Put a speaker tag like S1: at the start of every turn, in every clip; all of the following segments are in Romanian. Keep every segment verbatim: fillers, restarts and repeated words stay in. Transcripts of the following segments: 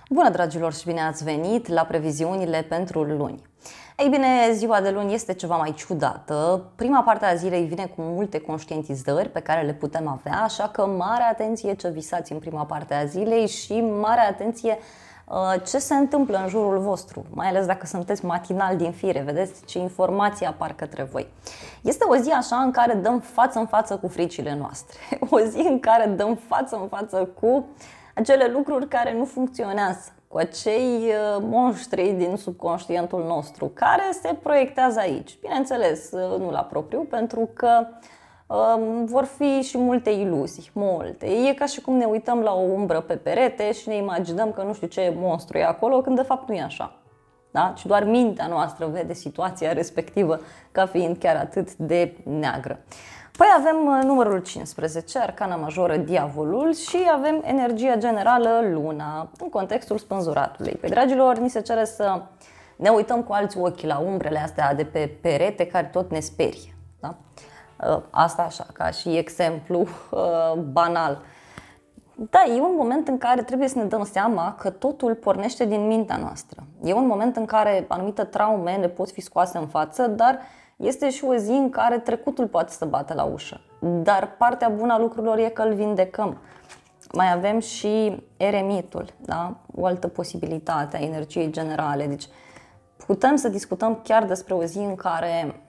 S1: Bună, dragilor, și bine ați venit la previziunile pentru luni. Ei bine, ziua de luni este ceva mai ciudată. Prima parte a zilei vine cu multe conștientizări pe care le putem avea, așa că mare atenție ce visați în prima parte a zilei și mare atenție ce se întâmplă în jurul vostru, mai ales dacă sunteți matinal din fire, vedeți ce informații apar către voi. Este o zi așa în care dăm față în față cu fricile noastre, o zi în care dăm față în față cu acele lucruri care nu funcționează, cu acei monștri din subconștientul nostru care se proiectează aici. Bineînțeles, nu la propriu, pentru că um, vor fi și multe iluzii, multe. E ca și cum ne uităm la o umbră pe perete și ne imaginăm că nu știu ce monstru e acolo, când de fapt nu e așa. Da? Și doar mintea noastră vede situația respectivă ca fiind chiar atât de neagră. Păi avem numărul cincisprezece, arcana majoră, diavolul, și avem energia generală, luna, în contextul spânzuratului. Păi, dragilor, ni se cere să ne uităm cu alți ochi la umbrele astea de pe perete care tot ne sperie. Da? Asta așa, ca și exemplu banal. Da, e un moment în care trebuie să ne dăm seama că totul pornește din mintea noastră. E un moment în care anumite traume ne pot fi scoase în față, dar este și o zi în care trecutul poate să bată la ușă. Dar partea bună a lucrurilor e că îl vindecăm. Mai avem și eremitul, da? O altă posibilitate a energiei generale. Deci putem să discutăm chiar despre o zi în care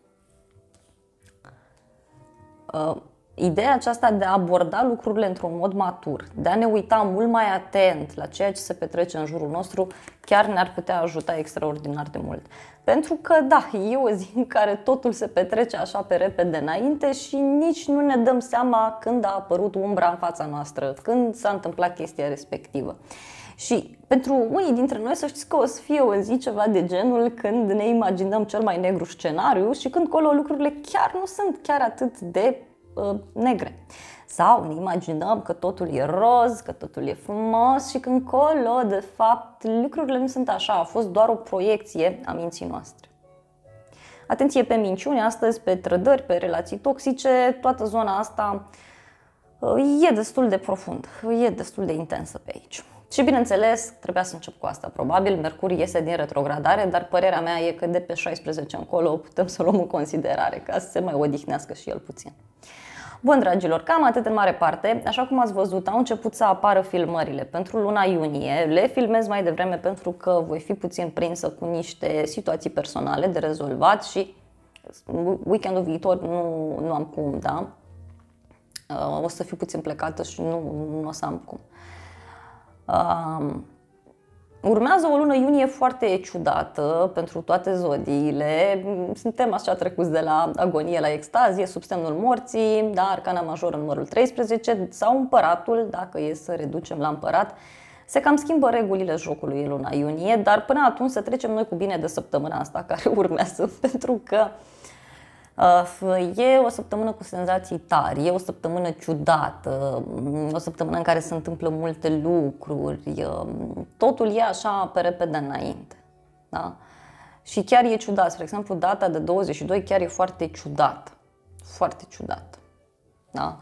S1: uh, ideea aceasta de a aborda lucrurile într-un mod matur, de a ne uita mult mai atent la ceea ce se petrece în jurul nostru, chiar ne-ar putea ajuta extraordinar de mult. Pentru că, da, e o zi în care totul se petrece așa pe repede înainte și nici nu ne dăm seama când a apărut umbra în fața noastră, când s-a întâmplat chestia respectivă. Și pentru unii dintre noi să știți că o să fie o zi ceva de genul când ne imaginăm cel mai negru scenariu și când colo lucrurile chiar nu sunt chiar atât de negre. Sau ne imaginăm că totul e roz, că totul e frumos și când colo, de fapt, lucrurile nu sunt așa, a fost doar o proiecție a minții noastre. Atenție pe minciuni astăzi, pe trădări, pe relații toxice, toată zona asta e destul de profundă, e destul de intensă pe aici. Și bineînțeles, trebuia să încep cu asta, probabil, Mercur iese din retrogradare, dar părerea mea e că de pe șaisprezece încolo putem să o luăm în considerare, ca să se mai odihnească și el puțin. Bun, dragilor, cam atât în mare parte. Așa cum ați văzut, au început să apară filmările pentru luna iunie. Le filmez mai devreme pentru că voi fi puțin prinsă cu niște situații personale de rezolvat și weekendul viitor nu, nu am cum, da? O să fiu puțin plecată și nu, nu o să am cum. Um, Urmează o lună iunie foarte ciudată pentru toate zodiile. Suntem așa trecuți de la agonie la extazie, sub semnul morții, da, arcana majoră numărul treisprezece sau împăratul, dacă e să reducem la împărat. Se cam schimbă regulile jocului în luna iunie, dar până atunci să trecem noi cu bine de săptămâna asta care urmează, pentru că e o săptămână cu senzații tari, e o săptămână ciudată, o săptămână în care se întâmplă multe lucruri, totul e așa pe repede înainte. Da? Și chiar e ciudat, spre exemplu data de douăzeci și doi chiar e foarte ciudată, foarte ciudată. Da?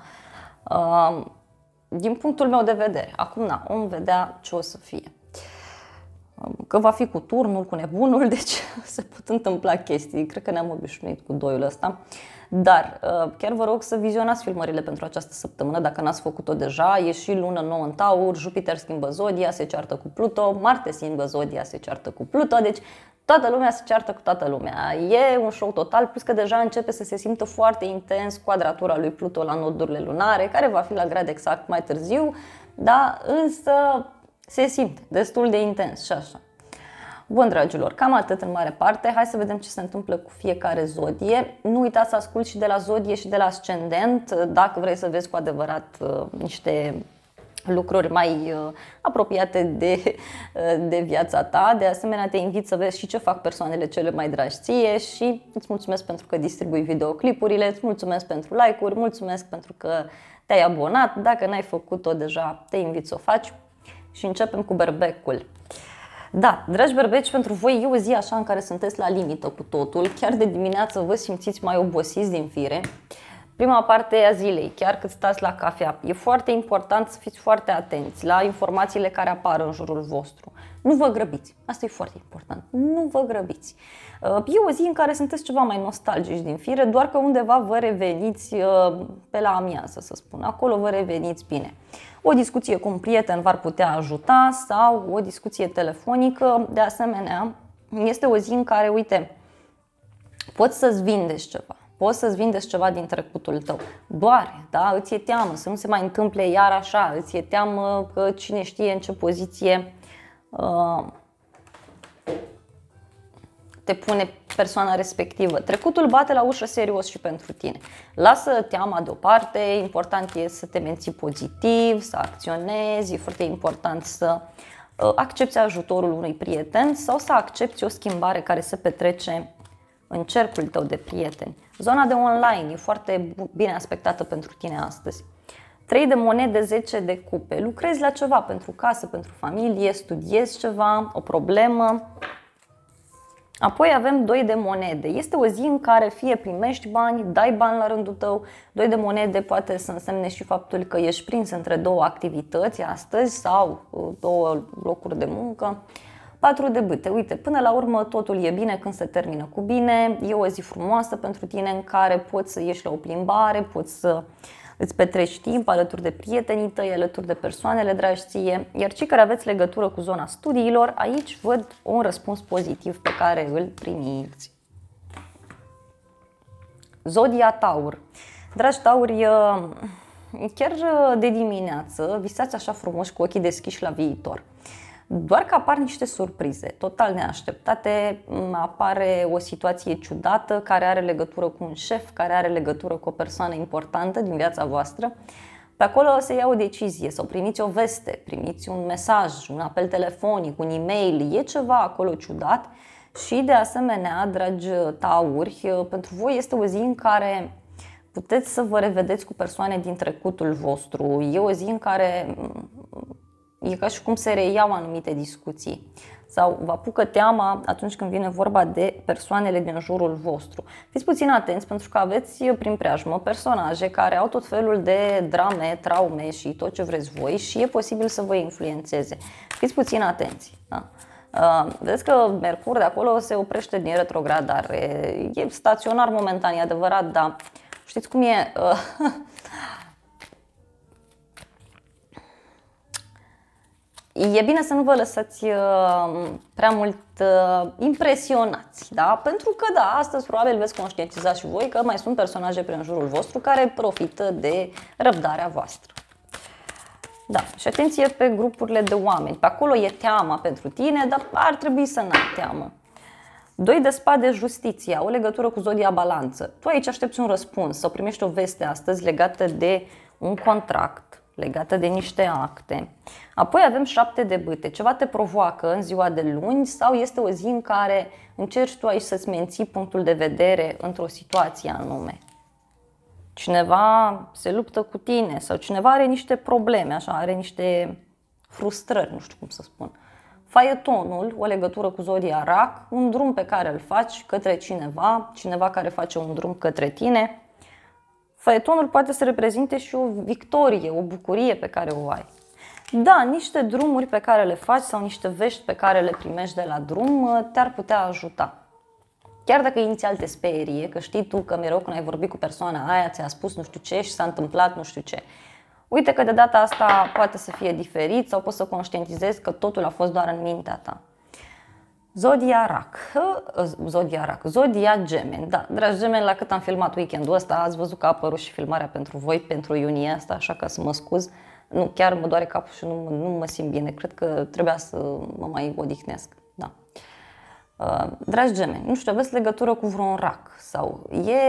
S1: Din punctul meu de vedere, acum na, om vedea ce o să fie. Că va fi cu turnul, cu nebunul, deci se pot întâmpla chestii. Cred că ne-am obișnuit cu doiul ăsta. Dar chiar vă rog să vizionați filmările pentru această săptămână, dacă n-ați făcut-o deja. E și lună nouă în Taur, Jupiter schimbă zodia, se ceartă cu Pluto, Marte schimbă zodia, se ceartă cu Pluto, deci toată lumea se ceartă cu toată lumea. E un show total, plus că deja începe să se simtă foarte intens quadratura lui Pluto la nodurile lunare, care va fi la grad exact mai târziu, da? Însă se simte destul de intens și așa. Bun, dragilor, cam atât în mare parte. Hai să vedem ce se întâmplă cu fiecare zodie. Nu uitați să asculti și de la zodie și de la ascendent, dacă vrei să vezi cu adevărat niște lucruri mai apropiate de, de viața ta. De asemenea, te invit să vezi și ce fac persoanele cele mai dragi ție și îți mulțumesc pentru că distribui videoclipurile, îți mulțumesc pentru like-uri, mulțumesc pentru că te-ai abonat. Dacă n-ai făcut-o deja, te invit să o faci. Și începem cu berbecul. Da, dragi berbeci, pentru voi e o zi așa în care sunteți la limită cu totul. Chiar de dimineață vă simțiți mai obosiți din fire. Prima parte a zilei, chiar cât stați la cafea, e foarte important să fiți foarte atenți la informațiile care apar în jurul vostru. Nu vă grăbiți, asta e foarte important, nu vă grăbiți. E o zi în care sunteți ceva mai nostalgici din fire, doar că undeva vă reveniți pe la amiază, să spun, acolo vă reveniți bine. O discuție cu un prieten v-ar putea ajuta sau o discuție telefonică, de asemenea, este o zi în care, uite, poți să-ți vindești ceva. Poți să-ți vindești ceva din trecutul tău. Doare, da? Îți e teamă să nu se mai întâmple iar așa, îți e teamă că cine știe în ce poziție uh, te pune persoana respectivă. Trecutul bate la ușă serios și pentru tine. Lasă teama deoparte, important e să te menții pozitiv, să acționezi, e foarte important să uh, accepti ajutorul unui prieten sau să accepti o schimbare care se petrece în cercul tău de prieteni. Zona de online e foarte bine aspectată pentru tine astăzi. trei de monede, zece de cupe. Lucrezi la ceva pentru casă, pentru familie, studiezi ceva, o problemă. Apoi avem doi de monede. Este o zi în care fie primești bani, dai bani la rândul tău. doi de monede poate să însemne și faptul că ești prins între două activități astăzi sau două locuri de muncă. patru de bâte. Uite, până la urmă totul e bine când se termină cu bine. E o zi frumoasă pentru tine în care poți să ieși la o plimbare, poți să îți petreci timp alături de prietenii tăi, alături de persoanele dragi ție. Iar cei care aveți legătură cu zona studiilor, aici văd un răspuns pozitiv pe care îl primiți. Zodia Taur. Dragi Tauri, chiar de dimineață visați așa frumos cu ochii deschiși la viitor. Doar că apar niște surprize total neașteptate, apare o situație ciudată care are legătură cu un șef, care are legătură cu o persoană importantă din viața voastră. Pe acolo se ia o decizie sau primiți o veste, primiți un mesaj, un apel telefonic, un e-mail, e ceva acolo ciudat și de asemenea, dragi tauri, pentru voi este o zi în care puteți să vă revedeți cu persoane din trecutul vostru, e o zi în care e ca și cum se reiau anumite discuții sau vă apucă teama atunci când vine vorba de persoanele din jurul vostru. Fiți puțin atenți pentru că aveți prin preajmă personaje care au tot felul de drame, traume și tot ce vreți voi și e posibil să vă influențeze. Fiți puțin atenți. Da? Uh, vedeți că Mercur de acolo se oprește din retrogradare. E staționar momentan, e adevărat, dar știți cum e? Uh, E bine să nu vă lăsați uh, prea mult uh, impresionați, da? Pentru că, da, astăzi probabil veți conștientiza și voi că mai sunt personaje prin jurul vostru care profită de răbdarea voastră. Da, și atenție pe grupurile de oameni. Pe acolo e teama pentru tine, dar ar trebui să n-ai teamă. Doi de spade, justiția, o legătură cu zodia balanță. Tu aici aștepți un răspuns sau primești o veste astăzi legată de un contract, legată de niște acte. Apoi avem șapte de bâte. Ceva te provoacă în ziua de luni sau este o zi în care încerci tu aici să-ți menții punctul de vedere într-o situație anume. Cineva se luptă cu tine sau cineva are niște probleme, așa, are niște frustrări, nu știu cum să spun. Faetonul, o legătură cu zodia rac, un drum pe care îl faci către cineva, cineva care face un drum către tine. Faetonul poate să reprezinte și o victorie, o bucurie pe care o ai. Da, niște drumuri pe care le faci sau niște vești pe care le primești de la drum te-ar putea ajuta. Chiar dacă inițial te sperie, că știi tu că mereu când ai vorbit cu persoana aia ți-a spus nu știu ce și s-a întâmplat nu știu ce. Uite că de data asta poate să fie diferit sau poți să conștientizezi că totul a fost doar în mintea ta. Zodia rac, zodia rac, zodia gemeni. Da, dragi gemeni, la cât am filmat weekendul ăsta, ați văzut că a apărut și filmarea pentru voi, pentru iunie asta, așa că să mă scuz. Nu, chiar mă doare capul și nu, nu mă simt bine, cred că trebuia să mă mai odihnesc. Da. Uh, dragi gemeni, nu știu, aveți legătură cu vreun rac sau e,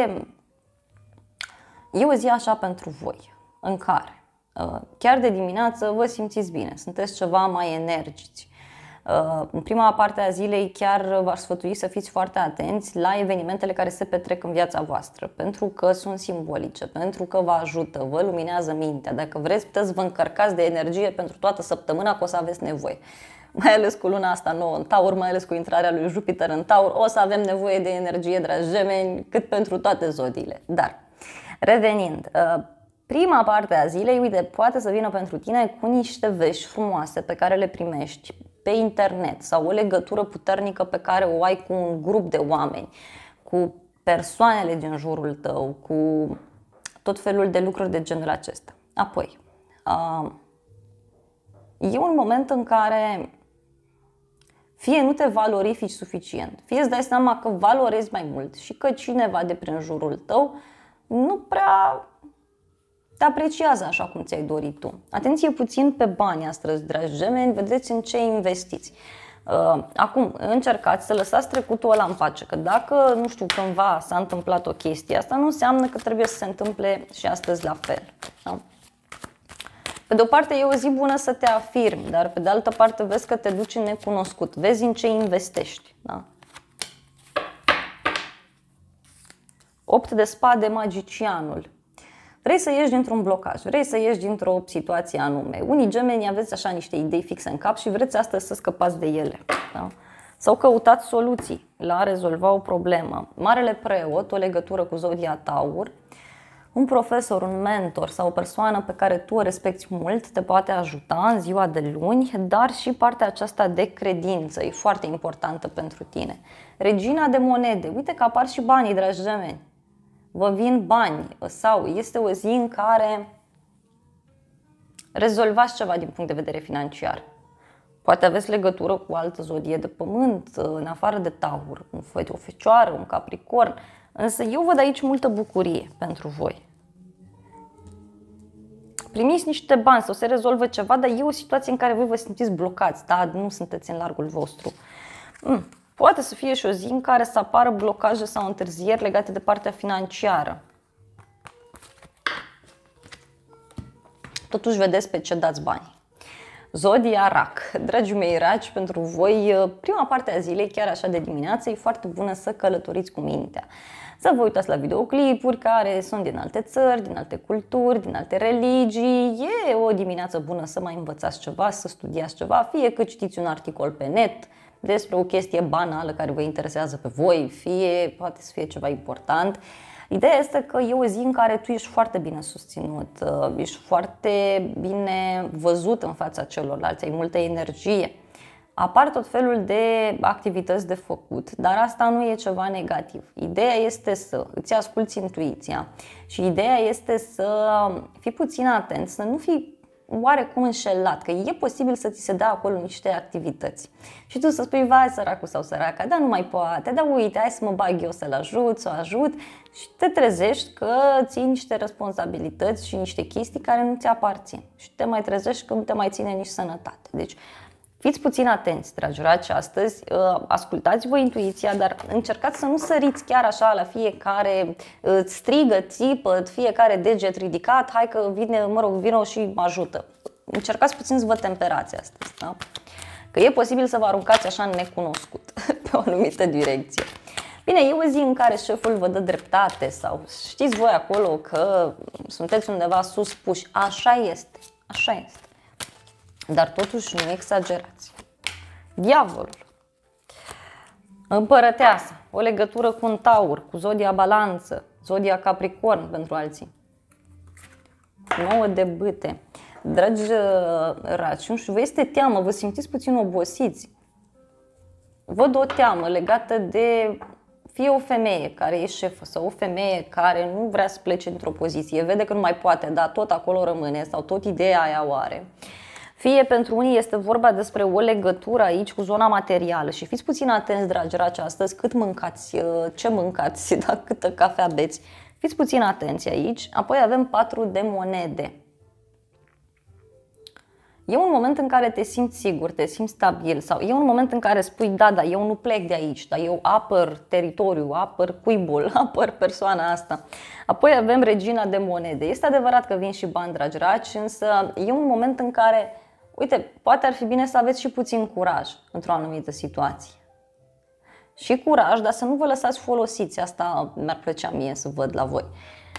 S1: e o zi așa pentru voi, în care uh, chiar de dimineață vă simțiți bine, sunteți ceva mai energici. În prima parte a zilei chiar v-aș sfătui să fiți foarte atenți la evenimentele care se petrec în viața voastră, pentru că sunt simbolice, pentru că vă ajută, vă luminează mintea. Dacă vreți, puteți să vă încărcați de energie pentru toată săptămâna, că o să aveți nevoie. Mai ales cu luna asta nouă în Taur, mai ales cu intrarea lui Jupiter în Taur, o să avem nevoie de energie, dragi gemeni, cât pentru toate zodiile. Dar Revenind, prima parte a zilei, uite, poate să vină pentru tine cu niște vești frumoase pe care le primești pe internet sau o legătură puternică pe care o ai cu un grup de oameni, cu persoanele din jurul tău, cu tot felul de lucruri de genul acesta. Apoi, e un moment în care fie nu te valorifici suficient, fie îți dai seama că valorezi mai mult și că cineva de prin jurul tău nu prea te apreciază așa cum ți-ai dorit tu. Atenție puțin pe bani astăzi, dragi gemeni, vedeți în ce investiți. Acum, încercați să lăsați trecutul ăla în pace, că dacă, nu știu, cândva s-a întâmplat o chestie, asta nu înseamnă că trebuie să se întâmple și astăzi la fel. Da? Pe de o parte e o zi bună să te afirmi, dar pe de altă parte vezi că te duci în necunoscut, vezi în ce investești. Da? opt de spade, magicianul. Vrei să ieși dintr-un blocaj, vrei să ieși dintr-o situație anume. Unii gemeni aveți așa niște idei fixe în cap și vreți astăzi să scăpați de ele. Da? Sau căutați soluții la a rezolva o problemă. Marele preot, o legătură cu zodia Taur, un profesor, un mentor sau o persoană pe care tu o respecti mult te poate ajuta în ziua de luni, dar și partea aceasta de credință e foarte importantă pentru tine. Regina de monede, uite că apar și banii, dragi gemeni. Vă vin bani sau este o zi în care rezolvați ceva din punct de vedere financiar. Poate aveți legătură cu altă zodie de pământ, în afară de Taur, o Fecioară, un Capricorn, însă eu văd aici multă bucurie pentru voi. Primiți niște bani sau se rezolvă ceva, dar e o situație în care voi vă simțiți blocați, da? Nu sunteți în largul vostru. Mm. Poate să fie și o zi în care să apară blocaje sau întârzieri legate de partea financiară. Totuși vedeți pe ce dați bani. Zodia Rac. Dragii mei raci, pentru voi prima parte a zilei, chiar așa de dimineață, e foarte bună să călătoriți cu mintea. Să vă uitați la videoclipuri care sunt din alte țări, din alte culturi, din alte religii. E o dimineață bună să mai învățați ceva, să studiați ceva, fie că citiți un articol pe net despre o chestie banală care vă interesează pe voi, fie poate să fie ceva important. Ideea este că e o zi în care tu ești foarte bine susținut, ești foarte bine văzut în fața celorlalți, ai multă energie. Apar tot felul de activități de făcut, dar asta nu e ceva negativ. Ideea este să îți asculți intuiția și ideea este să fii puțin atent, să nu fii oarecum înșelat, că e posibil să ți se dea acolo niște activități. Și tu să spui, vai săracul sau săraca, dar nu mai poate, dar uite, hai să mă bag eu să-l ajut, să o ajut și te trezești că ții niște responsabilități și niște chestii care nu ți aparțin. Și te mai trezești că nu te mai ține nici sănătate. Deci, fiți puțin atenți, dragi raci, astăzi, ascultați-vă intuiția, dar încercați să nu săriți chiar așa la fiecare strigă, țipă, fiecare deget ridicat, hai că vine, mă rog, vină și mă ajută. Încercați puțin să vă temperați astăzi, da? Că e posibil să vă aruncați așa în necunoscut, pe o anumită direcție. Bine, e o zi în care șeful vă dă dreptate sau știți voi acolo că sunteți undeva sus puși, așa este, așa este. Dar totuși nu exagerați. Diavolul. Împărăteasa. O legătură cu un Taur, cu zodia Balanță, zodia Capricorn pentru alții. Nouă de bâte. Dragi raci, nu știu, vă este teamă, vă simțiți puțin obosiți. Văd o teamă legată de fie o femeie care e șefă sau o femeie care nu vrea să plece într-o poziție, vede că nu mai poate, dar tot acolo rămâne sau tot ideea aia o are. Fie pentru unii este vorba despre o legătură aici cu zona materială și fiți puțin atenți, dragi raci, astăzi cât mâncați, ce mâncați, da, câtă cafea beți. Fiți puțin atenți aici. Apoi avem patru de monede. E un moment în care te simți sigur, te simți stabil sau e un moment în care spui da, da, eu nu plec de aici, dar eu apăr teritoriul, apăr cuibul, apăr persoana asta. Apoi avem regina de monede. Este adevărat că vin și bani, dragi raci, însă e un moment în care, uite, poate ar fi bine să aveți și puțin curaj într-o anumită situație. Și curaj, dar să nu vă lăsați folosiți. Asta mi-ar plăcea mie să văd la voi.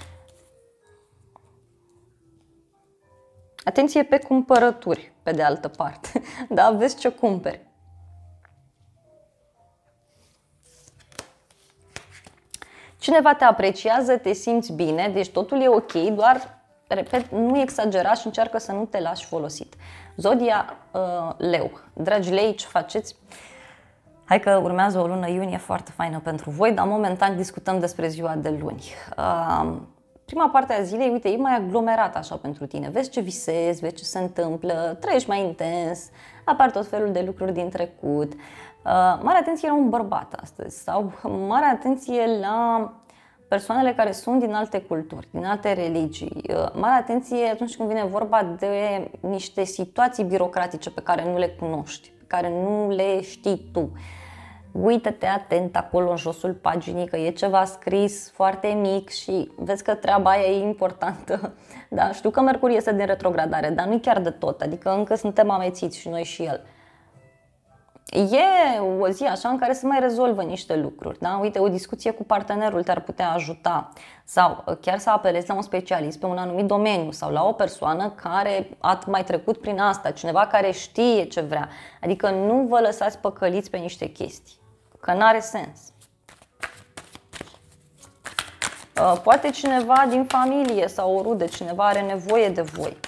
S1: Atenție pe cumpărături, pe de altă parte. Da, aveți ce cumperi. Cineva te apreciază, te simți bine, deci totul e ok, doar, repet, nu exagera și încearcă să nu te lași folosit. Zodia uh, Leu. Dragi lei, ce faceți? Hai că urmează o lună iunie foarte faină pentru voi, dar momentan discutăm despre ziua de luni. Uh, prima parte a zilei, uite, e mai aglomerată așa pentru tine. Vezi ce visezi, vezi ce se întâmplă, trăiești mai intens, apar tot felul de lucruri din trecut. Uh, mare atenție la un bărbat astăzi sau mare atenție la persoanele care sunt din alte culturi, din alte religii. Uh, mare atenție atunci când vine vorba de niște situații birocratice pe care nu le cunoști, pe care nu le știi tu. Uită-te atent acolo în josul paginii că e ceva scris foarte mic și vezi că treaba aia e importantă. Da, știu că Mercur iese din retrogradare, dar nu chiar de tot, adică încă suntem amețiți și noi și el. E o zi așa în care se mai rezolvă niște lucruri, da? Uite, o discuție cu partenerul te-ar putea ajuta sau chiar să apelezi la un specialist pe un anumit domeniu sau la o persoană care a mai trecut prin asta, cineva care știe ce vrea. Adică nu vă lăsați păcăliți pe niște chestii, că n-are sens. Poate cineva din familie sau o rudă, cineva are nevoie de voi.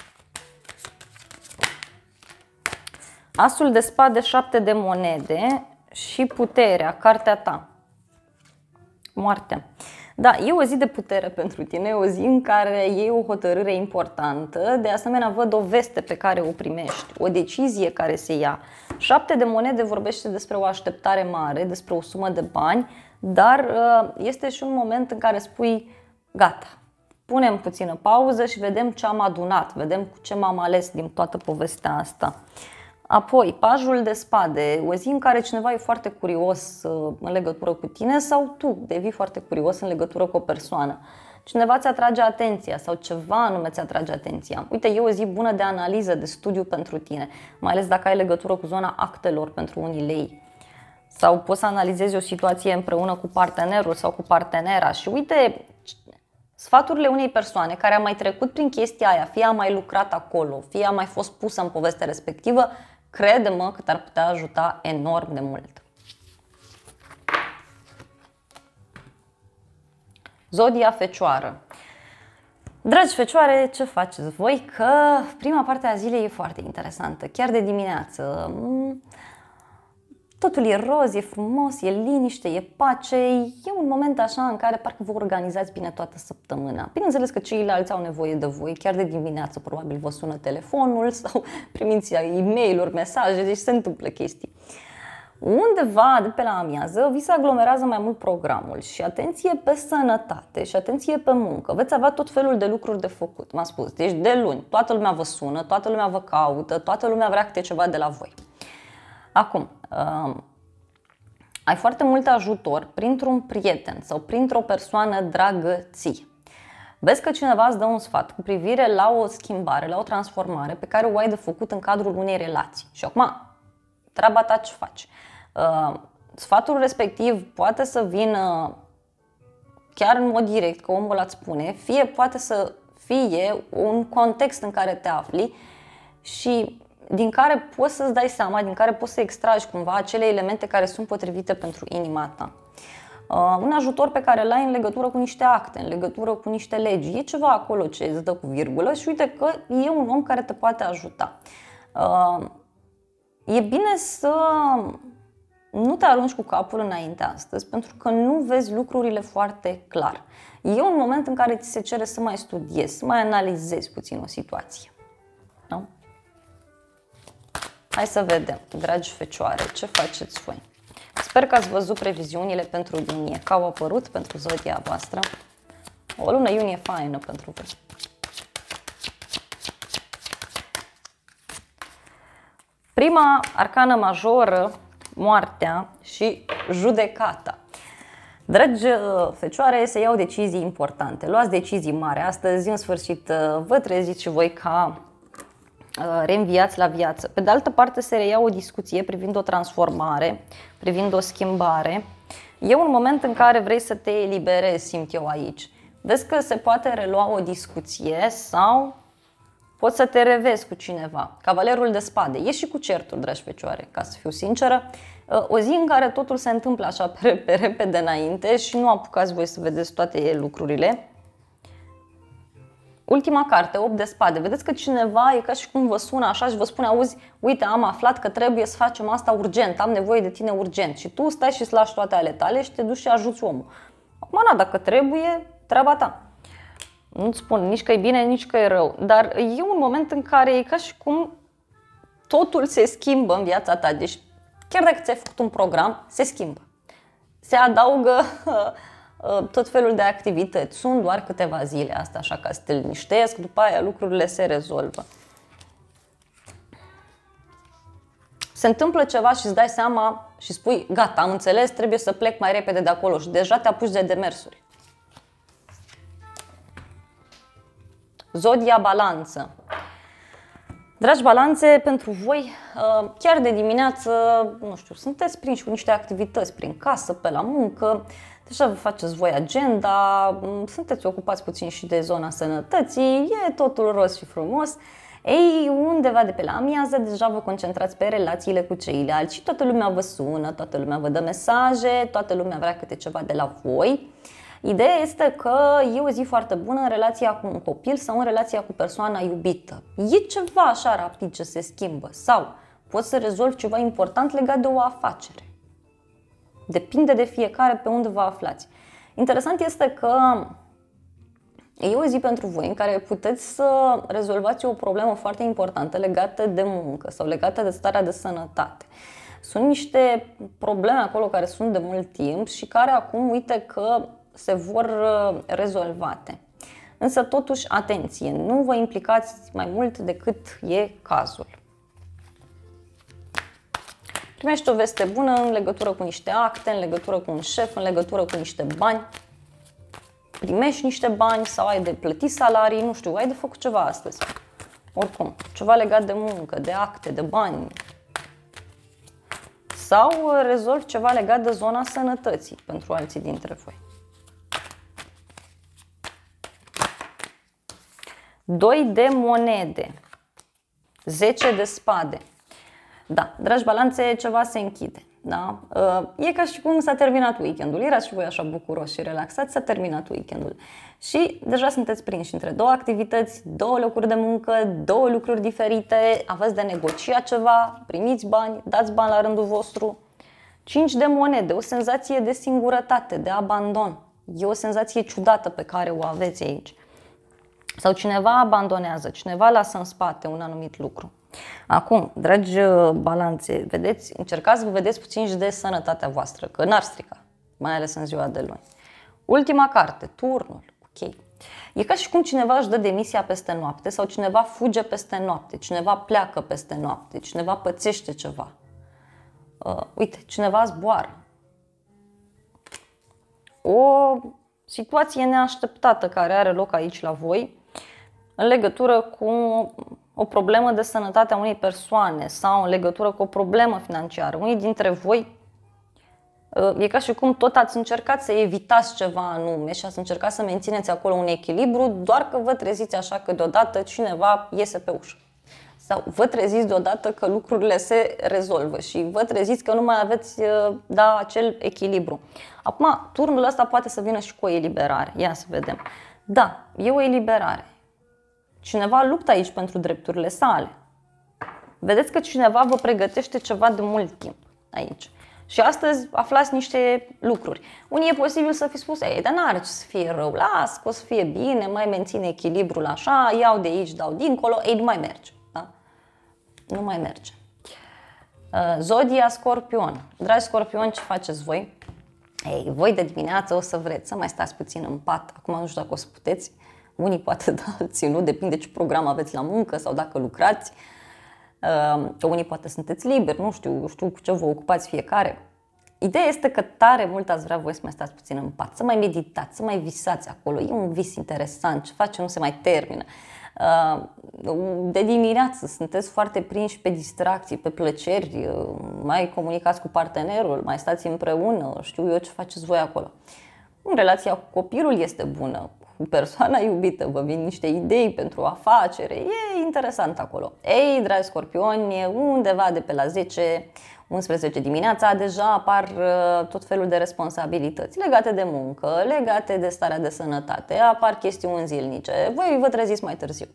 S1: Asul de spade, șapte de monede și puterea, cartea ta. Moartea. Da, e o zi de putere pentru tine, e o zi în care iei o hotărâre importantă, de asemenea văd o veste pe care o primești, o decizie care se ia. Șapte de monede vorbește despre o așteptare mare, despre o sumă de bani, dar este și un moment în care spui gata, punem puțină pauză și vedem ce am adunat, vedem cu ce m-am ales din toată povestea asta. Apoi, pajul de spade, o zi în care cineva e foarte curios în legătură cu tine sau tu devii foarte curios în legătură cu o persoană. Cineva ți atrage atenția sau ceva anume ți atrage atenția. Uite, e o zi bună de analiză, de studiu pentru tine, mai ales dacă ai legătură cu zona actelor pentru unii lei. Sau poți să analizezi o situație împreună cu partenerul sau cu partenera și uite, sfaturile unei persoane care a mai trecut prin chestia aia, fie a mai lucrat acolo, fie a mai fost pusă în povestea respectivă, crede-mă că te-ar putea ajuta enorm de mult. Zodia Fecioară. Dragi Fecioare, ce faceți voi? Că prima parte a zilei e foarte interesantă, chiar de dimineață. Totul e roz, e frumos, e liniște, e pace, e un moment așa în care parcă vă organizați bine toată săptămâna. Bineînțeles că ceilalți au nevoie de voi, chiar de dimineață probabil vă sună telefonul sau primiți e-mail-uri, mesaje, deci se întâmplă chestii. Undeva de pe la amiază vi se aglomerează mai mult programul și atenție pe sănătate și atenție pe muncă. Veți avea tot felul de lucruri de făcut, m-am spus. Deci de luni toată lumea vă sună, toată lumea vă caută, toată lumea vrea câte ceva de la voi. Acum, uh, ai foarte mult ajutor printr-un prieten sau printr-o persoană dragă ție. Vezi că cineva îți dă un sfat cu privire la o schimbare, la o transformare pe care o ai de făcut în cadrul unei relații. Și acum, treaba ta ce faci? Uh, sfatul respectiv poate să vină chiar în mod direct, că omul îți spune, fie poate să fie un context în care te afli și din care poți să-ți dai seama, din care poți să extragi cumva acele elemente care sunt potrivite pentru inima ta. Uh, un ajutor pe care îl ai în legătură cu niște acte, în legătură cu niște legi. E ceva acolo ce îți dă cu virgulă și uite că e un om care te poate ajuta. Uh, e bine să nu te arunci cu capul înainte astăzi, pentru că nu vezi lucrurile foarte clar. E un moment în care ți se cere să mai studiezi, să mai analizezi puțin o situație. Da? Hai să vedem, dragi Fecioare, ce faceți voi. Sper că ați văzut previziunile pentru iunie, că au apărut pentru zodia voastră. O lună iunie faină pentru voi. Prima arcană majoră, moartea și judecata. Dragi Fecioare, se iau decizii importante, luați decizii mari. Astăzi, în sfârșit, vă treziți și voi ca reînviați la viață. Pe de altă parte, se reia o discuție privind o transformare, privind o schimbare. E un moment în care vrei să te eliberezi, simt eu aici. Vezi că se poate relua o discuție sau Poți să te revezi cu cineva. Cavalerul de spade. E și cu certuri, dragi fecioare, ca să fiu sinceră. O zi în care totul se întâmplă așa pe, pe repede înainte și nu apucați voi să vedeți toate lucrurile. Ultima carte, opt de spade. Vedeți că cineva e ca și cum vă sună așa și vă spune: auzi, uite, am aflat că trebuie să facem asta urgent, am nevoie de tine urgent. Și tu stai și îți lași toate ale tale și te duci și ajuți omul. Acum, na, dacă trebuie, treaba ta. Nu-ți spun nici că e bine, nici că e rău, dar e un moment în care e ca și cum totul se schimbă în viața ta. Deci, chiar dacă ți-ai făcut un program, se schimbă. Se adaugă tot felul de activități. Sunt doar câteva zile astea, așa ca să te liniștesc, după aia lucrurile se rezolvă. Se întâmplă ceva și îți dai seama și spui: gata, am înțeles, trebuie să plec mai repede de acolo, și deja te apuci de demersuri. Zodia Balanță. Dragi balanțe, pentru voi, chiar de dimineață, nu știu, sunteți prinși cu niște activități prin casă, pe la muncă, deja vă faceți voi agenda, sunteți ocupați puțin și de zona sănătății, e totul roz și frumos. Ei, undeva de pe la amiază, deja vă concentrați pe relațiile cu ceilalți și toată lumea vă sună, toată lumea vă dă mesaje, toată lumea vrea câte ceva de la voi. Ideea este că e o zi foarte bună în relația cu un copil sau în relația cu persoana iubită. E ceva așa rapid ce se schimbă sau poți să rezolvi ceva important legat de o afacere. Depinde de fiecare pe unde vă aflați. Interesant este că e o zi pentru voi în care puteți să rezolvați o problemă foarte importantă legată de muncă sau legată de starea de sănătate. Sunt niște probleme acolo care sunt de mult timp și care acum, uite că se vor rezolvate. Însă totuși, atenție, nu vă implicați mai mult decât e cazul. Primești o veste bună în legătură cu niște acte, în legătură cu un șef, în legătură cu niște bani. Primești niște bani sau ai de plătit salarii, nu știu, ai de făcut ceva astăzi. Oricum, ceva legat de muncă, de acte, de bani. Sau rezolvi ceva legat de zona sănătății pentru alții dintre voi. doi de monede, zece de spade. Da, dragi balanțe, ceva se închide. Da? E ca și cum s-a terminat weekendul. Erați și voi așa bucuroși și relaxați, s-a terminat weekendul. Și deja sunteți prinși între două activități, două locuri de muncă, două lucruri diferite, aveți de negociat ceva, primiți bani, dați bani la rândul vostru. cinci de monede, o senzație de singurătate, de abandon. E o senzație ciudată pe care o aveți aici. Sau cineva abandonează, cineva lasă în spate un anumit lucru. Acum, dragi balanțe, vedeți, încercați să vă vedeți puțin și de sănătatea voastră, că n-ar strica, mai ales în ziua de luni. Ultima carte, turnul. Ok. E ca și cum cineva își dă demisia peste noapte sau cineva fuge peste noapte, cineva pleacă peste noapte, cineva pățește ceva. Uh, uite, cineva zboară. O situație neașteptată care are loc aici la voi în legătură cu o problemă de sănătate a unei persoane sau în legătură cu o problemă financiară. Unii dintre voi e ca și cum tot ați încercat să evitați ceva anume și ați încercat să mențineți acolo un echilibru, doar că vă treziți așa că deodată cineva iese pe ușă. Sau vă treziți deodată că lucrurile se rezolvă și vă treziți că nu mai aveți, da, acel echilibru. Acum, turnul ăsta poate să vină și cu o eliberare. Ia să vedem. Da, e o eliberare. Cineva luptă aici pentru drepturile sale. Vedeți că cineva vă pregătește ceva de mult timp aici. Și astăzi aflați niște lucruri. Unii e posibil să fi spus: ei, dar n-are ce să fie rău, las că o să fie bine, mai menține echilibrul așa, iau de aici, dau dincolo, ei, nu mai merge. Da? Nu mai merge. Zodia Scorpion. Dragi Scorpioni, ce faceți voi? Ei, voi de dimineață o să vreți să mai stați puțin în pat. Acum nu știu dacă o să puteți. Unii poate, da, alții nu, depinde ce program aveți la muncă sau dacă lucrați. Uh, unii poate sunteți liberi, nu știu, știu cu ce vă ocupați fiecare. Ideea este că tare mult ați vrea voi să mai stați puțin în pat, să mai meditați, să mai visați acolo. E un vis interesant, ce face nu se mai termină. Uh, de dimineață sunteți foarte prinși pe distracții, pe plăceri, uh, mai comunicați cu partenerul, mai stați împreună, știu eu ce faceți voi acolo. Relația cu copilul este bună, cu persoana iubită, vă vin niște idei pentru o afacere, e interesant acolo. Ei, dragi scorpioni, undeva de pe la zece unsprezece dimineața deja apar tot felul de responsabilități legate de muncă, legate de starea de sănătate, apar chestiuni zilnice, voi vă treziți mai târziu.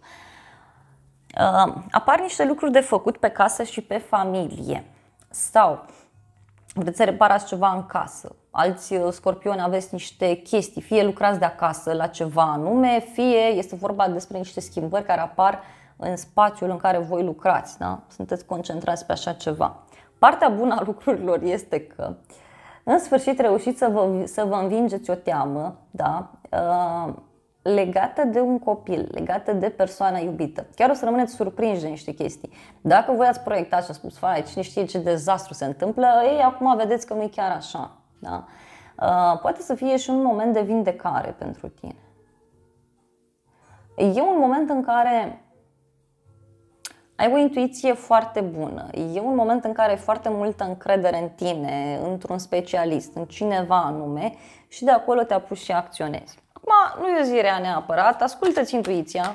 S1: Apar niște lucruri de făcut pe casă și pe familie sau vreți să reparați ceva în casă. Alți scorpioni aveți niște chestii, fie lucrați de acasă la ceva anume, fie este vorba despre niște schimbări care apar în spațiul în care voi lucrați, da? Sunteți concentrați pe așa ceva. Partea bună a lucrurilor este că în sfârșit reușiți să vă, să vă învingeți o teamă, da? Uh, legată de un copil, legată de persoana iubită. Chiar o să rămâneți surprinși de niște chestii. Dacă voi ați proiectat și ați spus, fai, cine știe ce dezastru se întâmplă, ei, acum vedeți că nu e chiar așa. Da? Uh, poate să fie și un moment de vindecare pentru tine. E un moment în care ai o intuiție foarte bună. E un moment în care ai foarte multă încredere în tine, într-un specialist, în cineva anume și de acolo te apuci și acționezi. Acum, nu e o zi rea neapărat, ascultă-ți intuiția.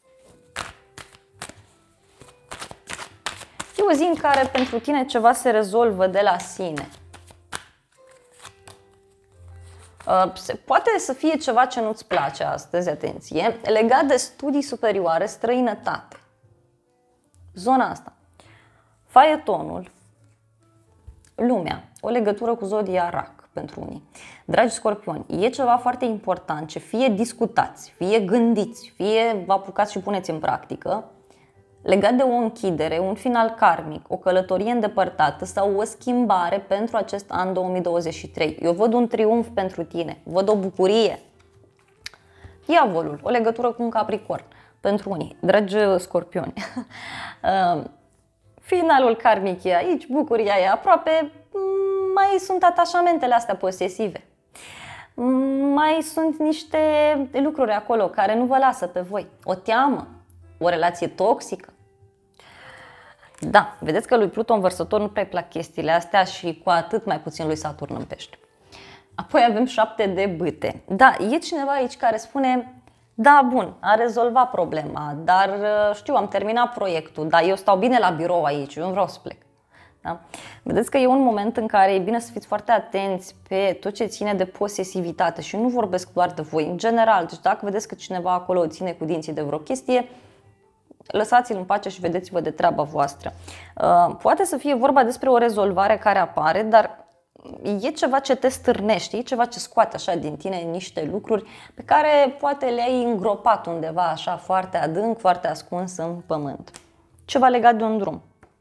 S1: E o zi în care pentru tine ceva se rezolvă de la sine. Poate să fie ceva ce nu-ți place astăzi, atenție, legat de studii superioare, străinătate. Zona asta. Faetonul, lumea, o legătură cu zodia Rac pentru unii. Dragi scorpioni, e ceva foarte important ce fie discutați, fie gândiți, fie vă apucați și puneți în practică, legat de o închidere, un final karmic, o călătorie îndepărtată sau o schimbare pentru acest an două mii douăzeci și trei. Eu văd un triumf pentru tine, văd o bucurie. Diavolul, o legătură cu un capricorn pentru unii. Dragi scorpioni, finalul karmic e aici, bucuria e aproape, mai sunt atașamentele astea posesive. Mai sunt niște lucruri acolo care nu vă lasă pe voi. O teamă, o relație toxică. Da, vedeți că lui Pluton Vărsător nu prea plac chestiile astea și cu atât mai puțin lui Saturn în Pești. Apoi avem șapte de bâte. Da, e cineva aici care spune, da, bun, a rezolvat problema, dar știu, am terminat proiectul, dar eu stau bine la birou aici, eu nu vreau să plec. Da? Vedeți că e un moment în care e bine să fiți foarte atenți pe tot ce ține de posesivitate și nu vorbesc doar de voi, în general. Deci dacă vedeți că cineva acolo ține cu dinții de vreo chestie, lăsați-l în pace și vedeți-vă de treaba voastră. Poate să fie vorba despre o rezolvare care apare, dar e ceva ce te stârnește, e ceva ce scoate așa din tine niște lucruri pe care poate le-ai îngropat undeva așa foarte adânc, foarte ascuns în pământ. Ceva legat de un drum.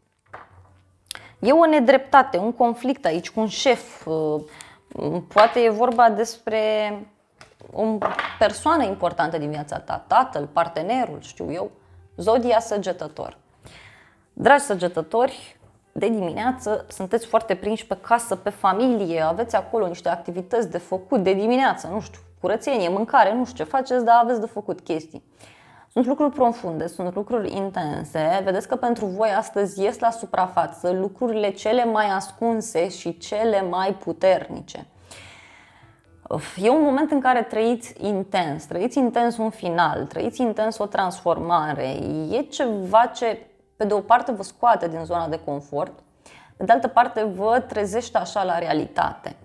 S1: E o nedreptate, un conflict aici cu un șef, poate e vorba despre o persoană importantă din viața ta, tatăl, partenerul, știu eu, zodia Săgetător. Dragi săgetători, de dimineață sunteți foarte prinși pe casă, pe familie, aveți acolo niște activități de făcut de dimineață, nu știu, curățenie, mâncare, nu știu ce faceți, dar aveți de făcut chestii. Sunt lucruri profunde, sunt lucruri intense. Vedeți că pentru voi astăzi ies la suprafață lucrurile cele mai ascunse și cele mai puternice. E un moment în care trăiți intens, trăiți intens un final, trăiți intens o transformare. E ceva ce, pe de o parte, vă scoate din zona de confort, pe de altă parte, vă trezește așa la realitate.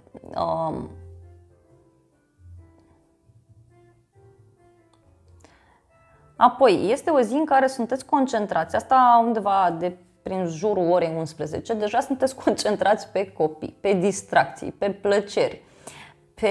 S1: Apoi, este o zi în care sunteți concentrați, asta undeva de prin jurul orei unsprezece, deja sunteți concentrați pe copii, pe distracții, pe plăceri, pe,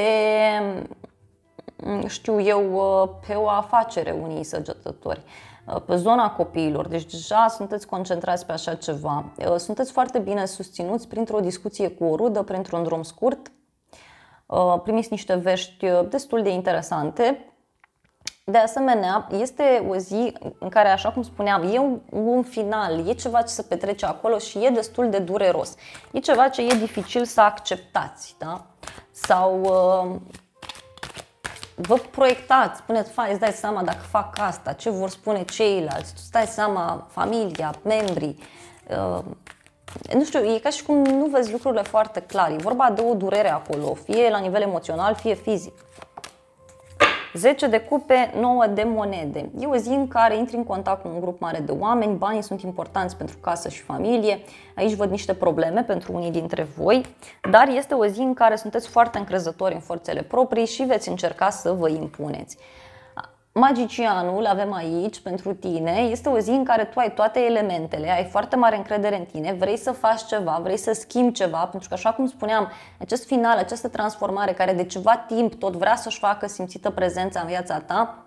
S1: știu eu, pe o afacere, unii săgetători, pe zona copiilor, deci deja sunteți concentrați pe așa ceva. Sunteți foarte bine susținuți printr-o discuție cu o rudă, printr-un drum scurt, primiți niște vești destul de interesante. De asemenea, este o zi în care, așa cum spuneam, e un, un final, e ceva ce se petrece acolo și e destul de dureros. E ceva ce e dificil să acceptați, da? Sau uh, vă proiectați, spuneți, fai, îți dai seama dacă fac asta, ce vor spune ceilalți, tu îți dai seama, familia, membrii. Uh, nu știu, e ca și cum nu vezi lucrurile foarte clar. E vorba de o durere acolo, fie la nivel emoțional, fie fizic. zece de cupe, nouă de monede. E o zi în care intri în contact cu un grup mare de oameni, banii sunt importanți pentru casă și familie, aici văd niște probleme pentru unii dintre voi, dar este o zi în care sunteți foarte încrezători în forțele proprii și veți încerca să vă impuneți. Magicianul avem aici pentru tine, este o zi în care tu ai toate elementele, ai foarte mare încredere în tine, vrei să faci ceva, vrei să schimbi ceva, pentru că așa cum spuneam, acest final, această transformare care de ceva timp tot vrea să-și facă simțită prezența în viața ta,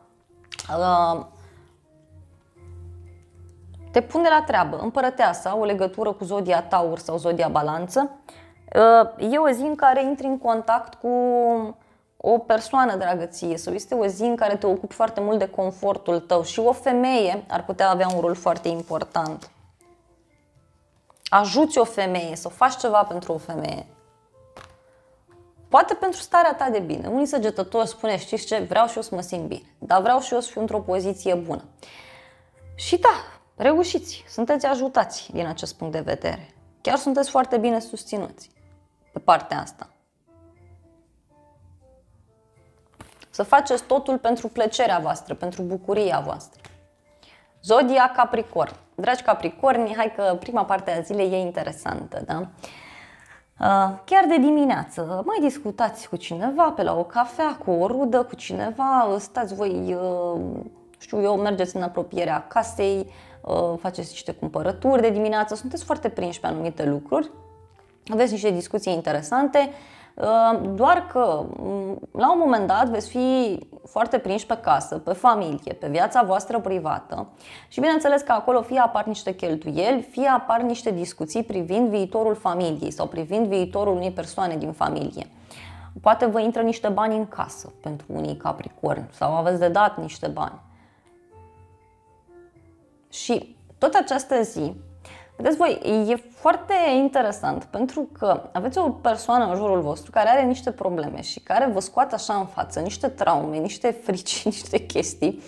S1: te pune la treabă. Împărăteasa, o legătură cu zodia Taur sau zodia Balanță, e o zi în care intri în contact cu o persoană dragă ție sau este o zi în care te ocupi foarte mult de confortul tău și o femeie ar putea avea un rol foarte important. Ajuți o femeie sau faci ceva pentru o femeie. Poate pentru starea ta de bine. Unii săgetători spune, știți ce, vreau și eu să mă simt bine, dar vreau și eu să fiu într-o poziție bună. Și da, reușiți, sunteți ajutați din acest punct de vedere. Chiar sunteți foarte bine susținuți pe partea asta. Să faceți totul pentru plăcerea voastră, pentru bucuria voastră. Zodia Capricorn. Dragi Capricorni, hai că prima parte a zilei e interesantă, da? Chiar de dimineață mai discutați cu cineva pe la o cafea, cu o rudă, cu cineva, stați voi, știu eu, mergeți în apropierea casei, faceți niște cumpărături de dimineață, sunteți foarte prinși pe anumite lucruri, aveți niște discuții interesante. Doar că la un moment dat veți fi foarte prinși pe casă, pe familie, pe viața voastră privată și bineînțeles că acolo fie apar niște cheltuieli, fie apar niște discuții privind viitorul familiei sau privind viitorul unei persoane din familie. Poate vă intră niște bani în casă pentru unii Capricorni sau aveți de dat niște bani. Și tot această zi, vedeți voi, e foarte interesant pentru că aveți o persoană în jurul vostru care are niște probleme și care vă scoate așa în față niște traume, niște frici, niște chestii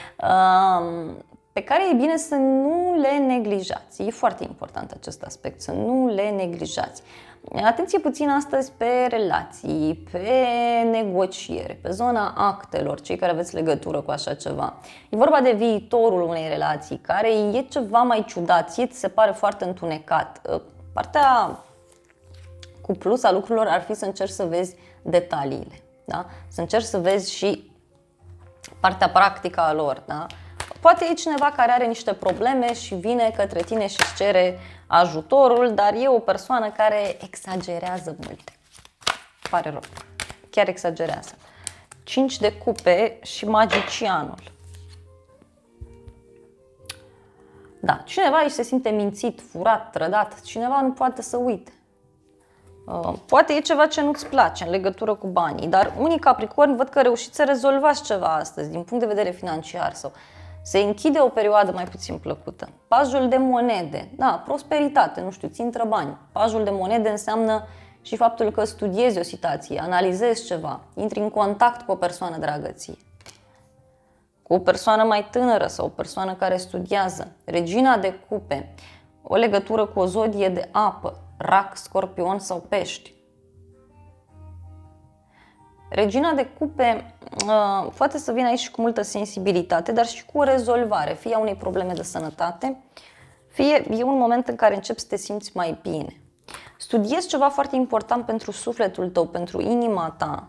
S1: pe care e bine să nu le neglijați. E foarte important acest aspect, să nu le neglijați. Atenție puțin astăzi pe relații, pe negociere, pe zona actelor, cei care aveți legătură cu așa ceva. E vorba de viitorul unei relații, care e ceva mai ciudat, ție ți se pare foarte întunecat. Partea cu plus a lucrurilor ar fi să încerci să vezi detaliile, da? Să încerci să vezi și partea practică a lor, da? Poate e cineva care are niște probleme și vine către tine și îți cere ajutorul, dar e o persoană care exagerează mult. Pare rău. Chiar exagerează. cinci de cupe și magicianul. Da, cineva aici se simte mințit, furat, trădat. Cineva nu poate să uite. Poate e ceva ce nu-ți place în legătură cu banii, dar unii Capricorni văd că reușiți să rezolvați ceva astăzi din punct de vedere financiar sau se închide o perioadă mai puțin plăcută. Pajul de monede, da, prosperitate, nu știu, ți intră bani. Pajul de monede înseamnă și faptul că studiezi o situație, analizezi ceva, intri în contact cu o persoană dragă ție, cu o persoană mai tânără sau o persoană care studiază. Regina de cupe, o legătură cu o zodie de apă, rac, scorpion sau pești. Regina de cupe uh, poate să vină aici cu multă sensibilitate, dar și cu o rezolvare, fie a unei probleme de sănătate, fie e un moment în care începi să te simți mai bine. Studiezi ceva foarte important pentru sufletul tău, pentru inima ta.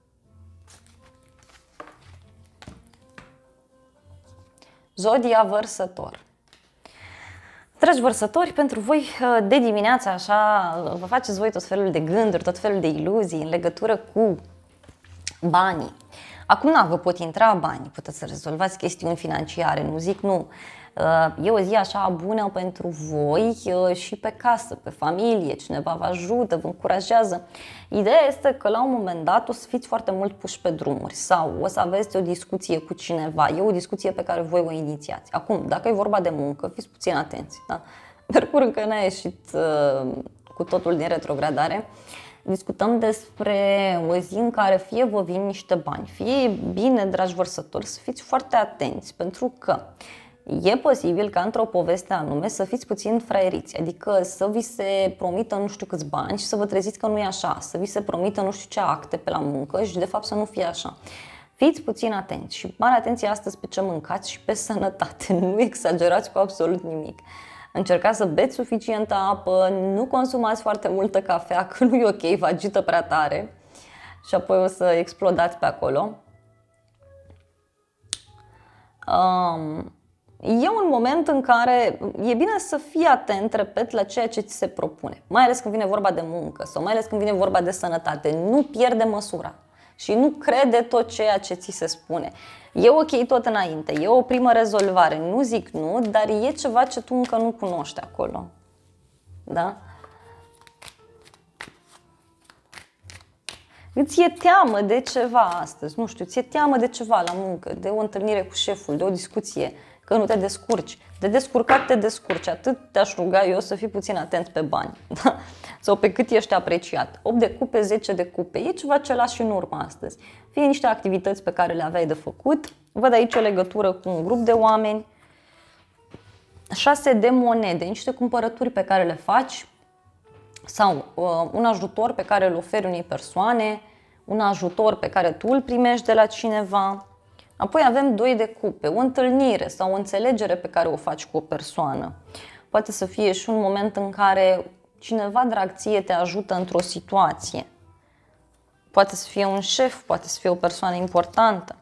S1: Zodia Vărsător. Dragi vărsători, pentru voi de dimineață așa vă faceți voi tot felul de gânduri, tot felul de iluzii în legătură cu banii. Acum, na, vă pot intra bani, puteți să rezolvați chestiuni financiare, nu zic nu. E o zi așa bună pentru voi și pe casă, pe familie, cineva vă ajută, vă încurajează. Ideea este că la un moment dat o să fiți foarte mult puși pe drumuri sau o să aveți o discuție cu cineva, e o discuție pe care voi o inițiați. Acum, dacă e vorba de muncă, fiți puțin atenți, da? Mercur încă n-a ieșit uh, cu totul din retrogradare. Discutăm despre o zi în care fie vă vin niște bani, fie e bine, dragi vărsători, să fiți foarte atenți, pentru că e posibil ca într-o poveste anume să fiți puțin fraieriți, adică să vi se promită nu știu câți bani și să vă treziți că nu e așa, să vi se promită nu știu ce acte pe la muncă și de fapt să nu fie așa. Fiți puțin atenți și mare atenție astăzi pe ce mâncați și pe sănătate. Nu exagerați cu absolut nimic. Încercați să beți suficientă apă, nu consumați foarte multă cafea, că nu e ok, vă agită prea tare și apoi o să explodați pe acolo. Um, e un moment în care e bine să fii atent, repet, la ceea ce ți se propune, mai ales când vine vorba de muncă sau mai ales când vine vorba de sănătate. Nu pierde măsura și nu crede tot ceea ce ți se spune. E ok tot înainte, e o primă rezolvare, nu zic nu, dar e ceva ce tu încă nu cunoști acolo. Da? Îți e teamă de ceva astăzi, nu știu, ți-e teamă de ceva la muncă, de o întâlnire cu șeful, de o discuție, că nu te descurci. De descurcat te descurci, atât te-aș ruga eu să fii puțin atent pe bani, da? Sau pe cât ești apreciat. opt de cupe, zece de cupe, e ceva ce lași în urmă astăzi. Fie niște activități pe care le aveai de făcut, văd aici o legătură cu un grup de oameni, șase de monede, niște cumpărături pe care le faci, sau uh, un ajutor pe care îl oferi unei persoane, un ajutor pe care tu îl primești de la cineva. Apoi avem doi de cupe, o întâlnire sau o înțelegere pe care o faci cu o persoană. Poate să fie și un moment în care cineva drag ție te ajută într-o situație. Poate să fie un șef, poate să fie o persoană importantă.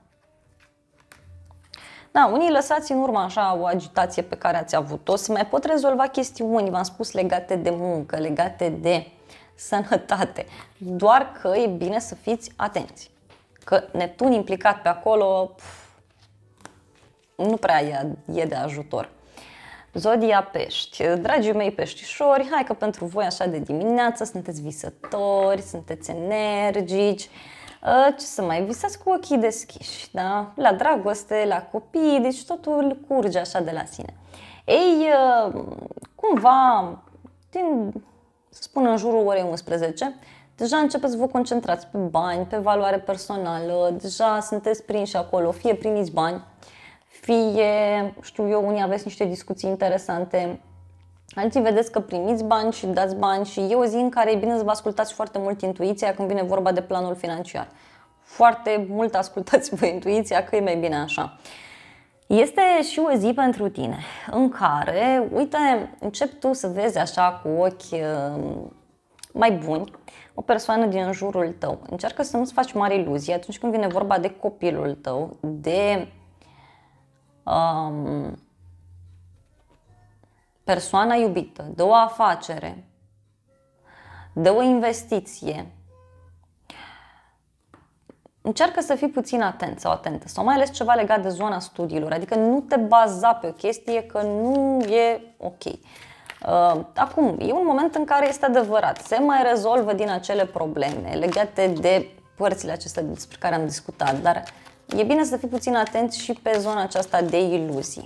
S1: Da, unii lăsați în urmă așa o agitație pe care ați avut-o, se mai pot rezolva chestiuni, v-am spus, legate de muncă, legate de sănătate. Doar că e bine să fiți atenți. Că Neptun implicat pe acolo pf, nu prea e, e de ajutor. Zodia Pești. Dragii mei peștișori, hai că pentru voi așa de dimineață sunteți visători, sunteți energici. Ce să mai visați cu ochii deschiși, da? La dragoste, la copii, deci totul curge așa de la sine. Ei, cumva, din, să spun în jurul orei unsprezece, deja începeți să vă concentrați pe bani, pe valoare personală, deja sunteți prinși acolo, fie primiți bani, fie, știu eu, unii aveți niște discuții interesante, alții vedeți că primiți bani și dați bani și e o zi în care e bine să vă ascultați foarte mult intuiția când vine vorba de planul financiar. Foarte mult ascultați-vă intuiția că e mai bine așa. Este și o zi pentru tine în care, uite, începi tu să vezi așa cu ochi mai buni o persoană din jurul tău. Încearcă să nu-ți faci mari iluzii atunci când vine vorba de copilul tău, de um, persoana iubită, de o afacere, de o investiție. Încearcă să fii puțin atent sau atentă, sau mai ales ceva legat de zona studiilor, adică nu te baza pe o chestie că nu e ok. Acum, e un moment în care este adevărat, se mai rezolvă din acele probleme legate de părțile acestea despre care am discutat, dar e bine să fii puțin atent și pe zona aceasta de iluzii.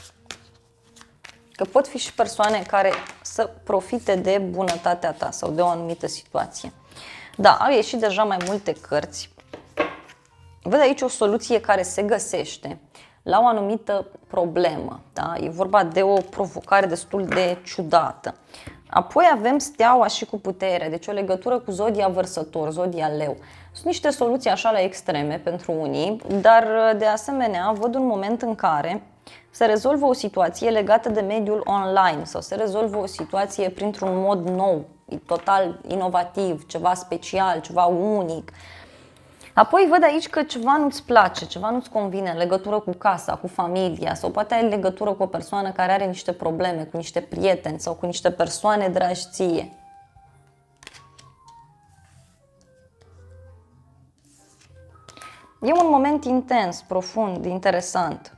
S1: Că pot fi și persoane care să profite de bunătatea ta sau de o anumită situație. Da, au ieșit deja mai multe cărți. Văd aici o soluție care se găsește la o anumită problemă. Da? E vorba de o provocare destul de ciudată. Apoi avem steaua și cu putere, deci o legătură cu zodia vărsător, zodia leu. Sunt niște soluții așa la extreme pentru unii, dar de asemenea văd un moment în care se rezolvă o situație legată de mediul online sau se rezolvă o situație printr-un mod nou, total inovativ, ceva special, ceva unic. Apoi văd aici că ceva nu-ți place, ceva nu-ți convine în legătură cu casa, cu familia sau poate ai legătură cu o persoană care are niște probleme, cu niște prieteni sau cu niște persoane dragi ție. E un moment intens, profund, interesant.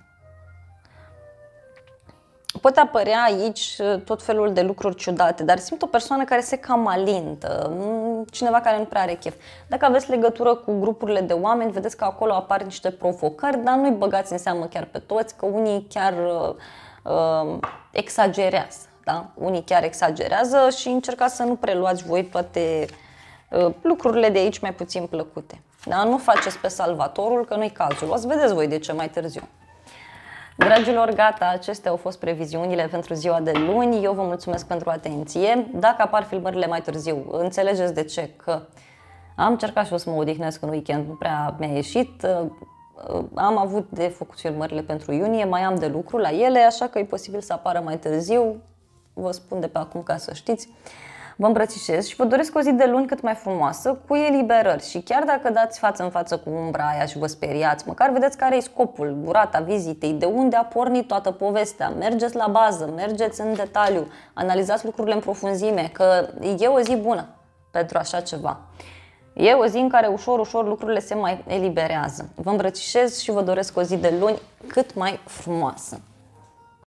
S1: Pot apărea aici tot felul de lucruri ciudate, dar simt o persoană care se cam alintă, cineva care nu prea are chef. Dacă aveți legătură cu grupurile de oameni, vedeți că acolo apar niște provocări, dar nu-i băgați în seamă chiar pe toți, că unii chiar uh, exagerează. Da? Unii chiar exagerează și încercați să nu preluați voi toate uh, lucrurile de aici mai puțin plăcute. Da? Nu faceți pe salvatorul, că nu-i cazul. O să vedeți voi de ce mai târziu. Dragilor, gata, acestea au fost previziunile pentru ziua de luni. Eu vă mulțumesc pentru atenție. Dacă apar filmările mai târziu, înțelegeți de ce, că am încercat și o să mă odihnesc în weekend, nu prea mi-a ieșit. am avut de făcut filmările pentru iunie, mai am de lucru la ele, așa că e posibil să apară mai târziu. Vă spun de pe acum ca să știți. Vă îmbrățișez și vă doresc o zi de luni cât mai frumoasă, cu eliberări. Și chiar dacă dați față în față cu umbra aia și vă speriați, măcar vedeți care e scopul, durata vizitei, de unde a pornit toată povestea. Mergeți la bază, mergeți în detaliu, analizați lucrurile în profunzime, că e o zi bună pentru așa ceva. E o zi în care ușor, ușor lucrurile se mai eliberează. Vă îmbrățișez și vă doresc o zi de luni cât mai frumoasă.